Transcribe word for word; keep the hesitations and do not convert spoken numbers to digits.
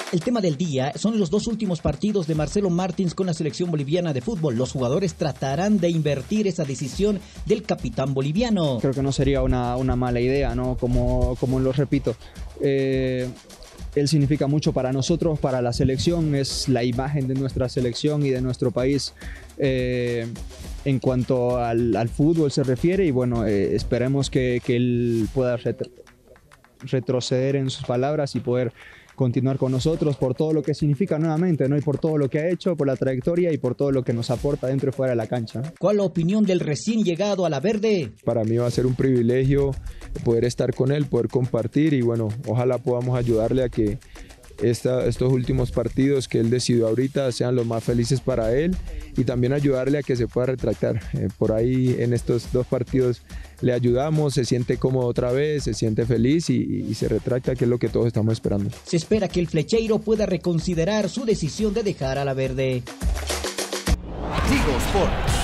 El tema del día son los dos últimos partidos de Marcelo Martins con la selección boliviana de fútbol. Los jugadores tratarán de invertir esa decisión del capitán boliviano. Creo que no sería una, una mala idea, ¿no? Como, como lo repito, eh, él significa mucho para nosotros, para la selección, es la imagen de nuestra selección y de nuestro país eh, en cuanto al, al fútbol se refiere, y bueno, eh, esperemos que, que él pueda retro, retroceder en sus palabras y poder continuar con nosotros por todo lo que significa nuevamente, ¿no? Y por todo lo que ha hecho, por la trayectoria y por todo lo que nos aporta dentro y fuera de la cancha. ¿Cuál la opinión del recién llegado a la Verde? Para mí va a ser un privilegio poder estar con él, poder compartir y bueno, ojalá podamos ayudarle a que esta, estos últimos partidos que él decidió ahorita sean los más felices para él y también ayudarle a que se pueda retractar. Eh, por ahí en estos dos partidos le ayudamos, se siente cómodo otra vez, se siente feliz y, y se retracta, que es lo que todos estamos esperando. Se espera que el flecheiro pueda reconsiderar su decisión de dejar a la Verde. Tigo Sports.